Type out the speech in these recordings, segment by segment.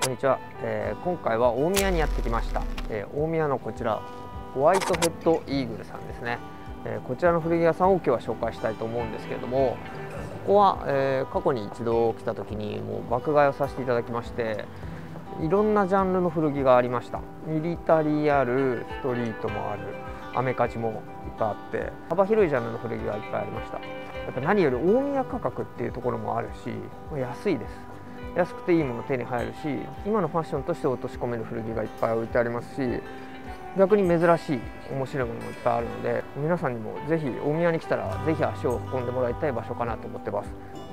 こんにちは、今回は大宮にやってきました、大宮のこちらホワイトヘッドイーグルさんですね、こちらの古着屋さんを今日は紹介したいと思うんですけれども、ここは、過去に一度来た時にもう爆買いをさせていただきまして、いろんなジャンルの古着がありました。ミリタリーある、ストリートもある、アメカジもいっぱいあって幅広いジャンルの古着がいっぱいありました。やっぱ何より大宮価格っていうところもあるし、安いです。安くていいもの手に入るし、今のファッションとして落とし込める古着がいっぱい置いてありますし、逆に珍しい面白いものもいっぱいあるので、皆さんにもぜひ大宮に来たらぜひ足を運んでもらいたい場所かなと思ってます。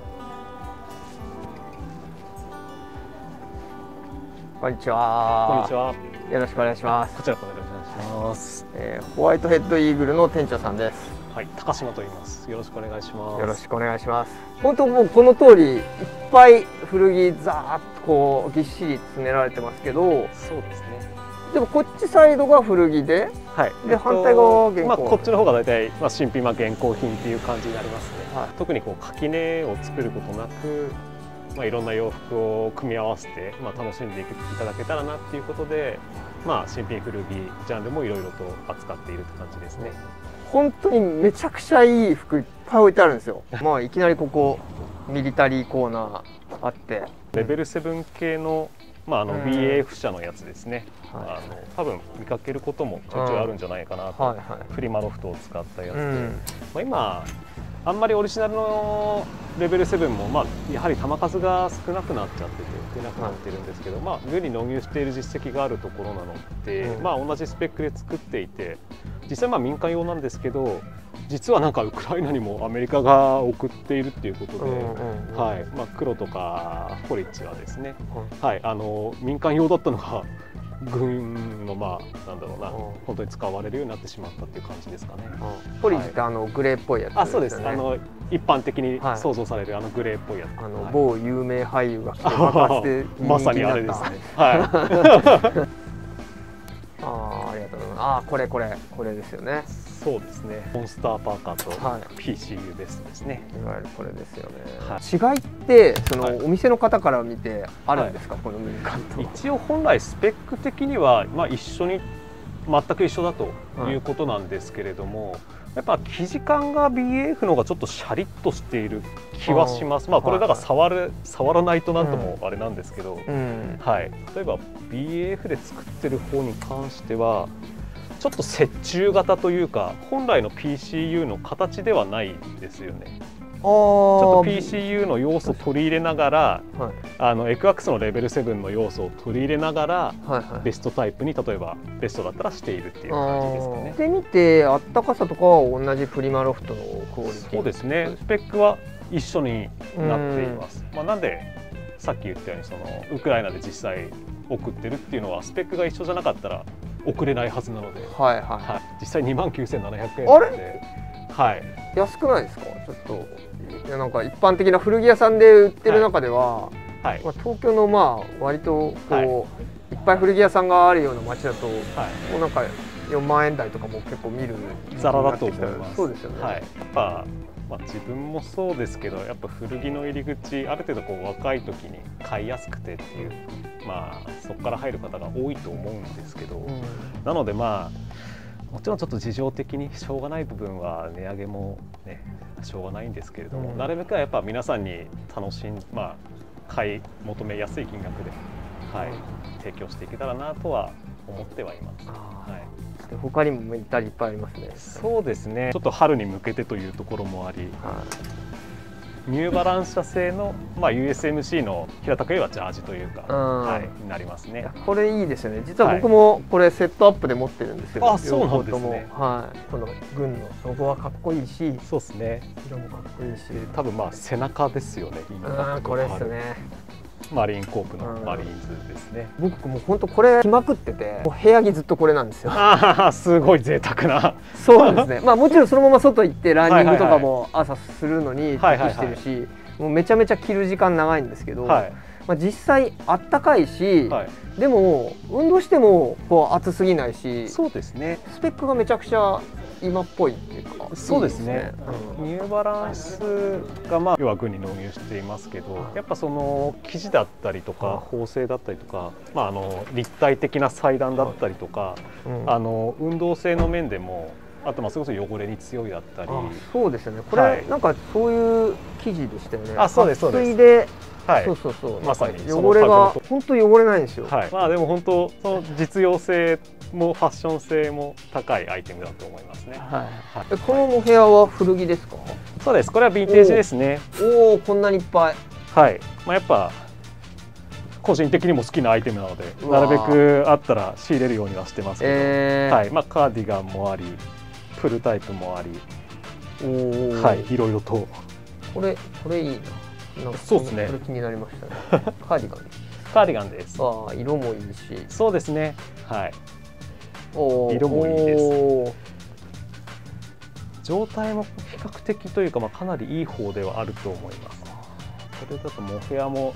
こんにちは。 こんにちは。 よろしくお願いします。 こちらからよろしくお願いします。 ホワイトヘッドイーグルの店長さんです。 はい、高島と言います。よろしくお願いします。 よろしくお願いします。本当もうこの通りいっぱい古着ザーッとこうぎっしり詰められてますけど、 そうですね。 でもこっちサイドが古着で、 はい。 で反対側は現行。 こっちの方が大体新品現行品っていう感じになりますね。 はい、 特にこう垣根を作ることなく。いろんな洋服を組み合わせて、楽しんでいただけたらなっていうことで、新品古着ジャンルもいろいろと扱っているって感じですね。 本当にめちゃくちゃいい服いっぱい置いてあるんですよ。いきなりここミリタリーコーナーあって、 レベル7系のBAF 社のやつですね。多分見かけることもちょいちょいあるんじゃないかなと。フリマロフトを使ったやつで、今あんまりオリジナルのレベル7もやはり球数が少なくなっちゃってて出なくなってるんですけど、世に納入している実績があるところなので、同じスペックで作っていて、実際民間用なんですけど、実はなんかウクライナにもアメリカが送っているっていうことで、黒とかホリッチはですね、民間用だったのが軍のなんだろうな、本当に使われるようになってしまったっていう感じですかね。 ホリッチってグレーっぽいやつですね。 そうです。一般的に想像されるグレーっぽいやつ。 某有名俳優が着て爆発でまさにあれですね。 ありがとうございます。これですよね。 そうですね。モンスターパーカーと PCU ベストですね。 いわゆるこれですよね。違いってお店の方から見てあるんですか、この民間と。 一応本来スペック的には一緒に全く一緒だということなんですけれども、やっぱ生地感が BAF の方がちょっとシャリッとしている気はします。これだから触らないとなんともあれなんですけど、例えば BAF で作ってる方に関してはちょっと折衷型というか、本来の PCU の形ではないですよね。ちょっと PCU の要素を取り入れながら、エクアックスのレベル7の要素を取り入れながら、ベストタイプに例えばベストだったらしているっていう感じですかね。 で見てあったかさとかは同じフリマロフトのクオリティ。 そうですね。スペックは一緒になっています。なんでさっき言ったようにウクライナで実際送ってるっていうのはスペックが一緒じゃなかったら送れないはずなので、実際29,700円なので、 安くないですか？ちょっとなんか一般的な古着屋さんで売ってる中では、東京の割とこういっぱい古着屋さんがあるような街だと、もうなんか4万円台とかも結構見るザラだと思います。 そうですよね。 やっぱ自分もそうですけど、やっぱ古着の入り口ある程度若い時に買いやすくてっていう、そこから入る方が多いと思うんですけど、なのでもちろんちょっと事情的にしょうがない部分は値上げもねしょうがないんですけれども、なるべくはやっぱ皆さんに買い求めやすい金額で、提供していけたらなとは思ってはいます。 他にもミリタリーいっぱいありますね。 そうですね。ちょっと春に向けてというところもあり、ニューバランス社製のUSMC の平たく言えばジャージというか、になりますね。 これいいですよね。実は僕もこれセットアップで持ってるんですけど、 そうなんですね。 この軍のロゴはかっこいいし、 そうですね。 色もかっこいいし、 多分背中ですよね。 これですね。 マリンコープのマリーンズですね。 僕もう本当これ着まくってて、もう部屋着ずっとこれなんですよ。 すごい贅沢な。 そうなんですね。もちろんそのまま外行ってランニングとかも朝するのに適してるし、もうめちゃめちゃ着る時間長いんですけど、実際あったかいし、でも運動しても暑すぎないし、 そうですね。 スペックがめちゃくちゃ今っぽいっていうか。 そうですね。 いいニューバランスがまあ要は軍に納入していますけど、やっぱその生地だったりとか縫製だったりとか、まあ立体的な裁断だったりとか、運動性の面でも。あとまあそれこそ汚れに強いだったり。 そうですよね。これ、なんかそういう生地でしたよね。 あ、そうですそうです。 で、 はい、 そうそうそう。 まさに汚れが本当汚れないんですよ。 はい。まあでも本当その実用性もファッション性も高いアイテムだと思いますね。 はい。このモヘアは古着ですか？ そうです。これはヴィンテージですね。 おお、こんなにいっぱい。 はい。まあやっぱ。個人的にも好きなアイテムなので、なるべくあったら仕入れるようにはしてますけど、はい、まあカーディガンもあり、フルタイプもあり、はい、いろいろと。 これいいな。なんかそうですね。 これ気になりましたね。カーディガン。 カーディガンです。 ああ、色もいいし。 そうですね。はい。 お色もいいです。状態も比較的というか、まあかなりいい方ではあると思います。これだとモヘアも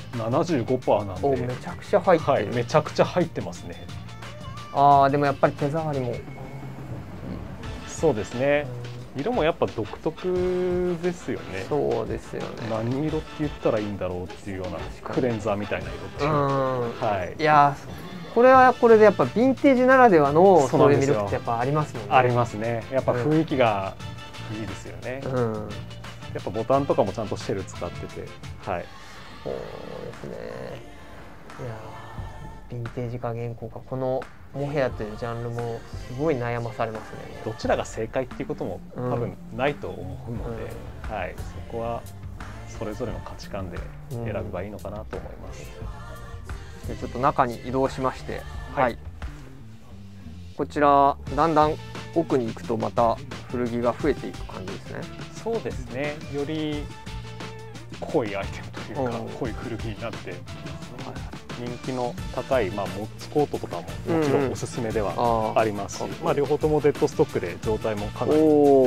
75% なんで、 めちゃくちゃ入ってる。 はい、めちゃくちゃ入ってますね。 ああ、でもやっぱり手触りも。 そうですね。色もやっぱ独特ですよね。 そうですよね。 何色って言ったらいいんだろうっていうようなクレンザーみたいな色っていう。 はい。いや、これはこれでやっぱヴィンテージならではのそういう魅力ってやっぱありますもんね。 ありますね。やっぱ雰囲気がいいですよね。やっぱボタンとかもちゃんとシェル使ってて、はい。 そうですね。いやヴィンテージか現行か、このモヘアというジャンルもすごい悩まされますね。 どちらが正解っていうことも多分ないと思うので、はい、そこはそれぞれの価値観で選べばいいのかなと思います。 でちょっと中に移動しまして、はい。こちらだんだん奥に行くとまた古着が増えていく感じですね。 そうですね。より濃いアイテムというか、濃い古着になって、人気の高いモッツコートとかももちろんおすすめではありますし、両方ともデッドストックで状態もかなり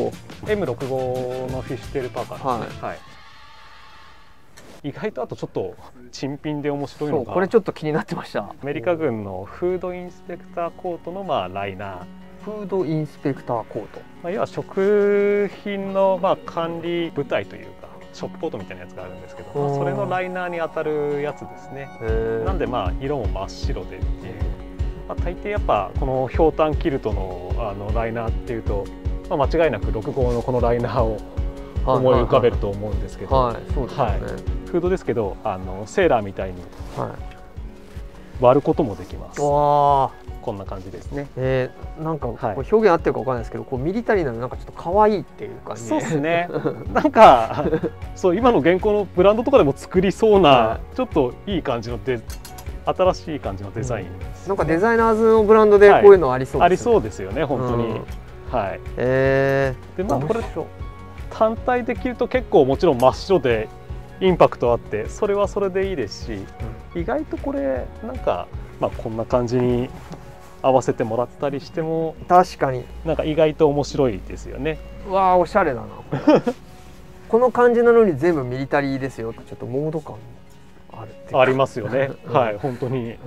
M65 のフィッシュテールパーカーですね。はい。意外とあとちょっと珍品で面白いのが、 これちょっと気になってました。 アメリカ軍のフードインスペクターコートのライナー。 フードインスペクターコート、 要は食品の管理部隊というかショップコートみたいなやつがあるんですけど、それのライナーに当たるやつですね。なんで色も真っ白でっていう、大抵やっぱこのひょうたんキルトのライナーっていうと、間違いなく6号のこのライナーを思い浮かべると思うんですけど、フードですけどセーラーみたいに割ることもできます。こんな感じですね。 なんか表現合ってるかわからないですけど、ミリタリーなのなんかちょっと可愛いっていう感じ。 そうですね。なんかそう今の現行のブランドとかでも作りそうなちょっといい感じの新しい感じのデザイン。 なんかデザイナーズのブランドでこういうのありそうですね。 ありそうですよね、本当に。はい。でこれ単体で着ると結構もちろん真っ白でインパクトあってそれはそれでいいですし、意外とこれなんかこんな感じに合わせてもらったりしても確かになんか意外と面白いですよね。 わあ、おしゃれだなこの感じなのに全部ミリタリーですよ。ちょっとモード感あるっていうかありますよね。はい、本当に、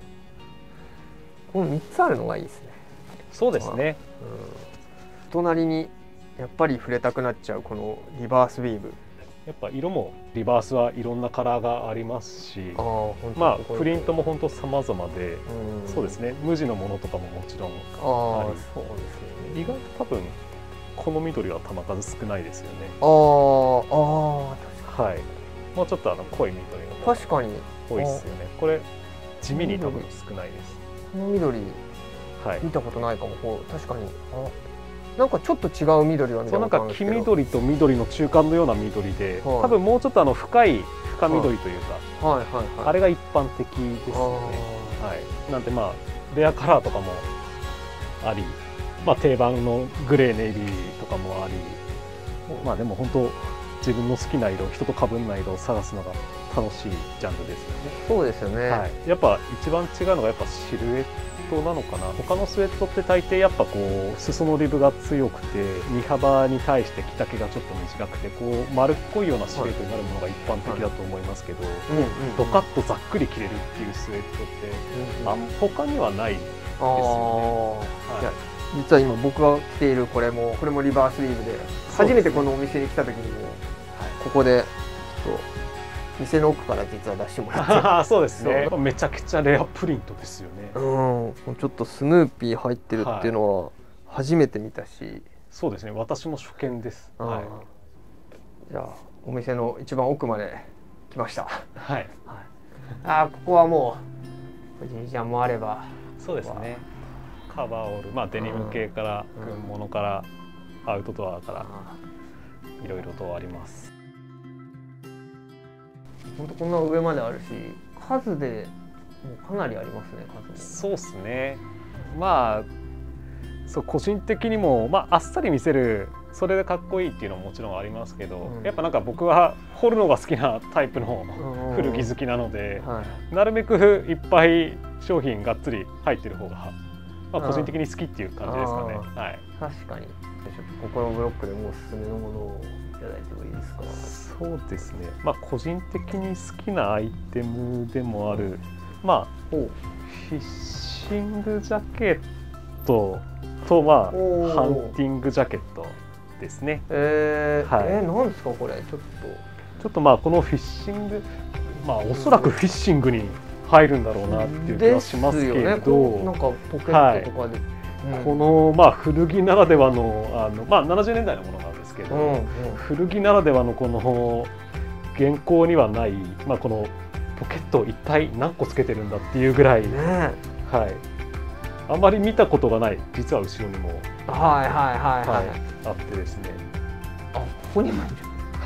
この3つあるのがいいですね。 そうですね。 隣にやっぱり触れたくなっちゃうこのリバースウィーブ。 やっぱ色もリバースはいろんなカラーがありますし、プリントも本当様々で、そうですね。無地のものとかももちろんあり、そうですね。意外と多分この緑は球数少ないですよね。はい。もうちょっと濃い緑の確かに多いですよね。これ地味に多分少ないです。 この緑見たことないかも。確かになんかちょっと違う緑は見たことあるんですけど、 なんか黄緑と緑の中間のような緑で、多分もうちょっと深緑というか、あれが一般的ですね。はい。なんでレアカラーとかもあり、定番のグレーネイビーとかもあり、でも本当自分の好きな色、人と被んない色を探すのが楽しいジャンルですよね。 そうですよね。 はい。やっぱ一番違うのがやっぱシルエットなのかな。他のスウェットって大抵やっぱ裾のリブが強くて身幅に対して着丈がちょっと短くて丸っこいようなシルエットになるものが一般的だと思いますけど、ドカッとざっくり着れるっていうスウェットって他にはないですよね。 実は今僕が着ているこれもリバースリーブで、初めてこのお店に来た時にもここでちょっと店の奥から実は出してもらってそうですね。めちゃくちゃレアプリントですよね。 ちょっとスヌーピー入ってるっていうのは初めて見たし、 そうですね。私も初見です。 じゃあお店の一番奥まで来ました。 はい。 ここはもう藤井ちゃんもあれば、 そうですね。カバーオール、まあデニム系から軍物からアウトドアからいろいろとあります。 本当こんな上まであるし、数でもうかなりありますね。数そうですね。まあそう個人的にもあっさり見せる、それでかっこいいっていうのももちろんありますけど、やっぱなんか僕は掘るのが好きなタイプの古着好きなので、なるべくいっぱい商品がっつり入ってる方が個人的に好きっていう感じですかね。はい。 確かに。ここのブロックでもおすすめのものをいただいてもいいですか。 そうですね。個人的に好きなアイテムでもある、フィッシングジャケットとハンティングジャケットですね。 何ですかこれ。ちょっとこのフィッシング、おそらくフィッシングに入るんだろうなっていう気はしますけど、 なんかポケットとかで、 この古着ならではの70年代のものなんですけど、古着ならではのこの現行にはない、このポケットを一体何個つけてるんだっていうぐらい、あまり見たことがない、実は後ろにもあってですね。 ここにもある。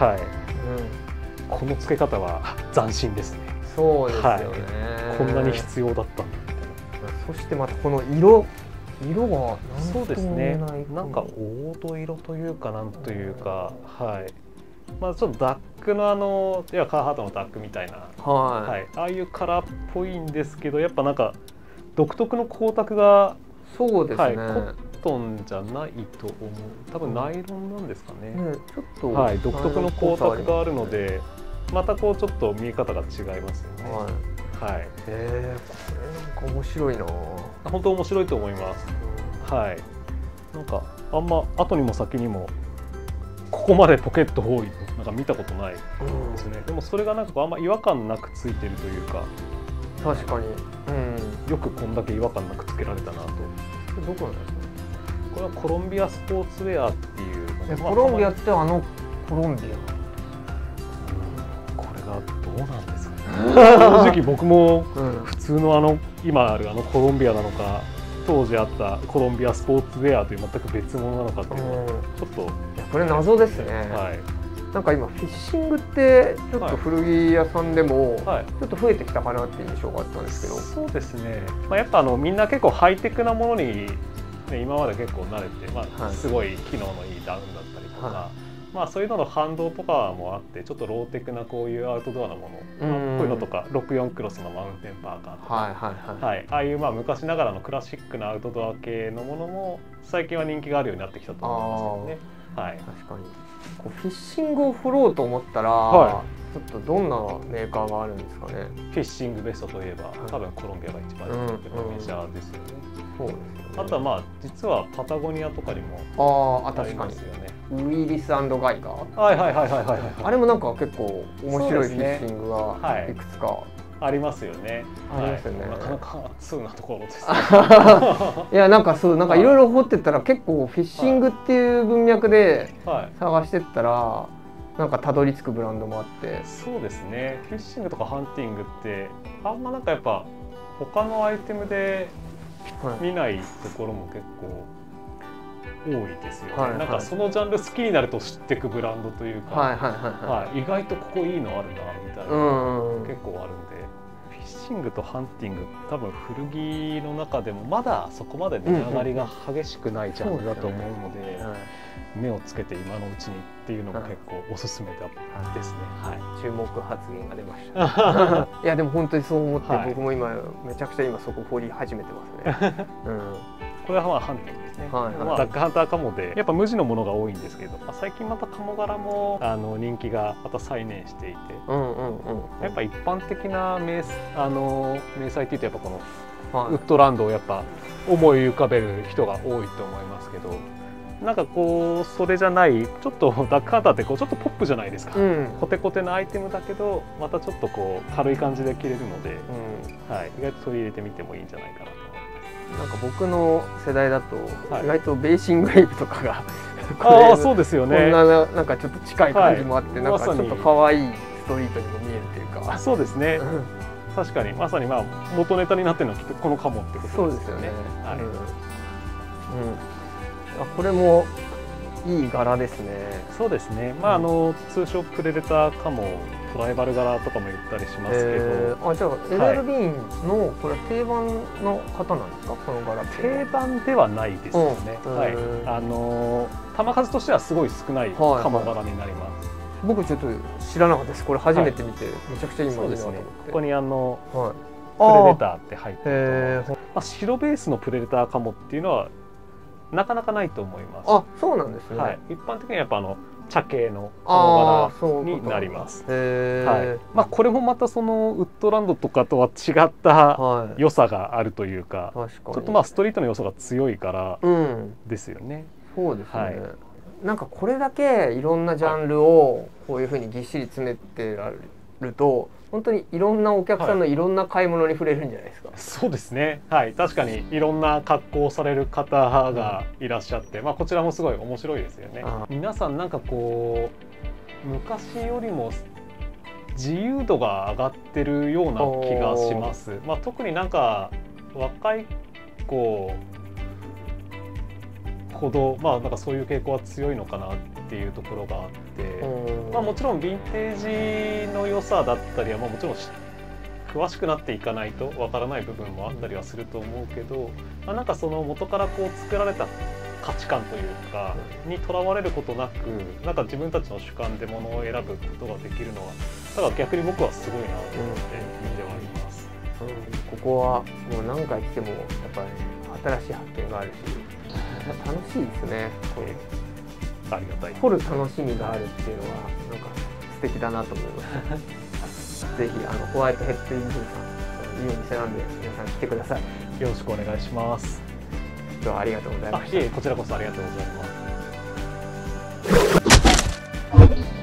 この付け方は斬新ですね。 そうですよね。 こんなに必要だったんだみたいな。 そしてまたこの色がそうですね。なんか黄土色というかなんというか、ちょっとダックのいやカーハートのダックみたいな、ああいうカラーっぽいんですけど、やっぱなんか独特の光沢が、 そうですね。 コットンじゃないと思う。多分ナイロンなんですかね。 ちょっと独特の光沢があるので、またこうちょっと見え方が違いますよね。 これなんか面白いな。 本当面白いと思います。なんかあんま後にも先にもここまでポケット多いのなんか見たことないですね。でもそれがなんかあんま違和感なくついてるというか。 確かに。 よくこんだけ違和感なくつけられたなと。 これどこなんですか。 これはコロンビアスポーツウェアっていう。 コロンビアってコロンビア。 これがどうなんですかね。正直僕も普通の今あるコロンビアなのか、当時あったコロンビアスポーツウェアという全く別物なのかっていうのはちょっとこれ謎ですね。なんか今フィッシングってちょっと古着屋さんでもちょっと増えてきたかなっていう印象があったんですけど。 そうですね。やっぱみんな結構ハイテクなものに今まで結構慣れて、すごい機能のいいダウンだったりとか。そういうのの反動とかもあって、ちょっとローテクなこういうアウトドアなもの、こういうのとか64クロスのマウンテンパーカーとか、ああいう昔ながらのクラシックなアウトドア系のものも最近は人気があるようになってきたと思いますけどね。 確かにフィッシングを振ろうと思ったら、ちょっとどんなメーカーがあるんですかね。 フィッシングベストといえば、多分コロンビアが一番メジャーですよね。 そうですよね。 あとは実はパタゴニアとかにもありますよね。 ウイリス&ガイガー。あれもなんか結構面白いフィッシングがいくつかありますよね。 ありますよね。 なかなか通なところです。 いやなんかいろいろ掘ってったら結構フィッシングっていう文脈で探してったらなんかたどり着くブランドもあって。 そうですね。フィッシングとかハンティングってあんまなんかやっぱ他のアイテムで見ないところも結構多いですよね。なんかそのジャンル好きになると知っていくブランドというか、意外とここいいのあるなみたいな結構あるんで、フィッシングとハンティング多分古着の中でもまだそこまで値上がりが激しくないジャンルだと思うので、目をつけて今のうちにっていうのも結構おすすめですね。 注目発言が出ました。いやでも本当にそう思って、僕も今めちゃくちゃそこ掘り始めてますね。 これはまあハンティングですね、 はいはい、 ダックハンターカモでやっぱ無地のものが多いんですけど、最近またカモ柄も人気がまた再燃していて、やっぱ一般的な迷彩っていうとやっぱこのウッドランドをやっぱ思い浮かべる人が多いと思いますけど、なんかこうそれじゃないちょっとダックハンターってこうちょっとポップじゃないですか、コテコテのアイテムだけどまたちょっとこう軽い感じで着れるので、はい、意外と取り入れてみてもいいんじゃないかなと思います。 なんか僕の世代だと意外とベーシングウェイブとかが、 ああそうですよね、 こんななんかちょっと近い感じもあって、なんかちょっと可愛いストリートにも見えるというか、 そうですね、確かにまさにまあ元ネタになってるのはきっとこのカモってことですよね。 そうですよね。はい。これもいい柄ですね。 そうですね。まあ通称プレデターカモ、トライバル柄とかも言ったりしますけど。 じゃあ LL ビーンのこれ定番の方なんですか、この柄って。 定番ではないですよね。はい。玉数としてはすごい少ないカモ柄になります。 僕ちょっと知らなかったです。これ初めて見て、めちゃくちゃいいものですね。 ここにプレデターって入ってると、白ベースのプレデターカモっていうのはなかなかないと思います。 あ、そうなんですね。 はい、一般的にはやっぱ茶系のカモ柄になります。はい。まあこれもまたそのウッドランドとかとは違った良さがあるというか、ちょっとまあストリートの要素が強いからですよね。 そうですね。なんかこれだけいろんなジャンルをこういうふうにぎっしり詰めてられると、本当にいろんなお客さんのいろんな買い物に触れるんじゃないですか。 そうですね。はい、確かにいろんな格好をされる方がいらっしゃって、まあこちらもすごい面白いですよね。皆さんなんかこう昔よりも自由度が上がってるような気がします。まあ特になんか若い子ほどまあなんかそういう傾向は強いのかなっていうところがあって、まあもちろんヴィンテージの良さだったりは、まあもちろん詳しくなっていかないとわからない部分もあったりはすると思うけど、まあなんかその元からこう作られた価値観というかにとらわれることなく、なんか自分たちの主観でものを選ぶことができるのは、だから逆に僕はすごいなと思って見てはいます。 ここはもう何回来てもやっぱり新しい発見があるし、楽しいですね。 ありがたい。 掘る楽しみがあるっていうのはなんか素敵だなと思います。ぜひホワイトヘッドイーグルさん、いいお店なんで皆さん来てください。 よろしくお願いします。 今日はありがとうございました。 こちらこそありがとうございます。